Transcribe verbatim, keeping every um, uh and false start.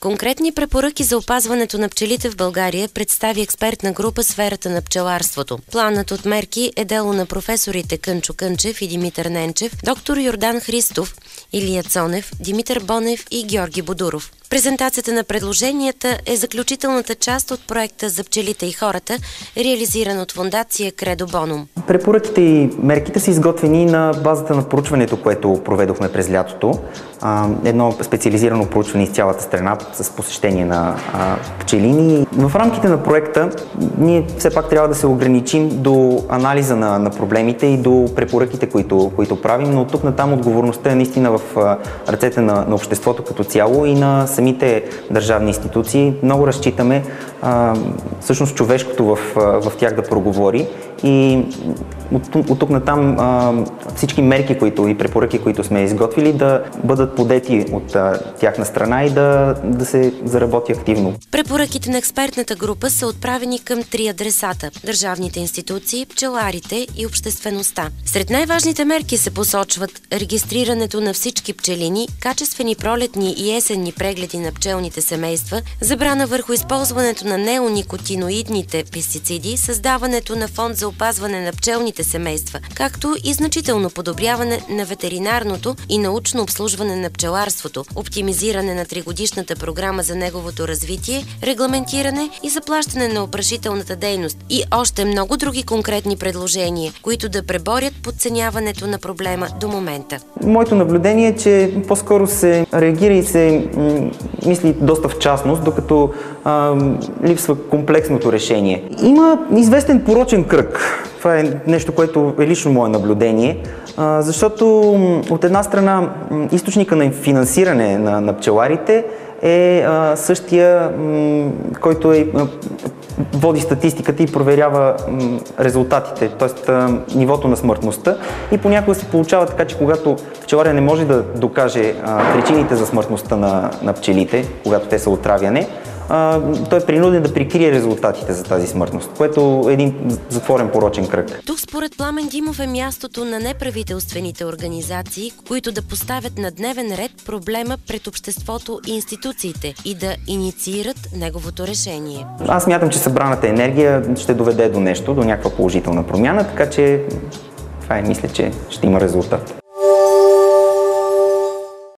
Конкретни препоръки за опазването на пчелите в България представи експертна група сферата на пчеларството. Планът от мерки е дело на професорите Кънчо Кънчев и Димитър Ненчев, доктор Йордан Христов, Илия Цонев, Димитър Бонев и Георги Бодуров. Презентацията на предложенията е заключителната част от проекта за пчелите и хората, реализиран от фондация Кредо Бонум. Препоръките и мерките са изготвени на базата на проучването, което проведохме през лятото. Едно специализирано проучване из цялата страна с посещение на пчелини. В рамките на проекта ние все пак трябва да се ограничим до анализа на, на проблемите и до препоръките, които, които правим, но от тук натам отговорността е наистина в ръцете на, на обществото като цяло и на самите държавни институции. Много разчитаме а, всъщност човешкото в, в тях да проговори и от, от тук натам а, всички мерки които, и препоръки, които сме изготвили, да бъдат подети от а, тяхна страна и да, да се заработи активно. Препоръките на експертната група са отправени към три адресата – държавните институции, пчеларите и обществеността. Сред най-важните мерки се посочват регистрирането на всички пчелини, качествени пролетни и есенни прегледи на пчелните семейства, забрана върху използването на неоникотиноидните пестициди, създаването на фонд за опазване на пчелните семейства, както и значително подобряване на ветеринарното и научно обслужване на пчеларството, оптимизиране на тригодишната програма за неговото развитие, регламентиране и заплащане на опрашителната дейност и още много други конкретни предложения, които да преборят подценяването на проблема до момента. Моето наблюдение е, че по-скоро се реагира и се мисли доста в частност, докато а, липсва комплексното решение. Има известен порочен кръг. Това е нещо, което е лично мое наблюдение, а, защото от една страна източника на финансиране на, на пчеларите е а, същия, м, който е, а, води статистиката и проверява м, резултатите, т.е. нивото на смъртността. И понякога се получава така, че когато пчеларя не може да докаже а, причините за смъртността на, на пчелите, когато те са отравяне, а, той е принуден да прикрие резултатите за тази смъртност, което е един затворен порочен кръг. Тук според Пламен Димов е мястото на неправителствените организации, които да поставят на дневен ред проблема пред обществото и институциите и да инициират неговото решение. Аз смятам, че събраната енергия ще доведе до нещо, до някаква положителна промяна, така че това е, мисля, че ще има резултат.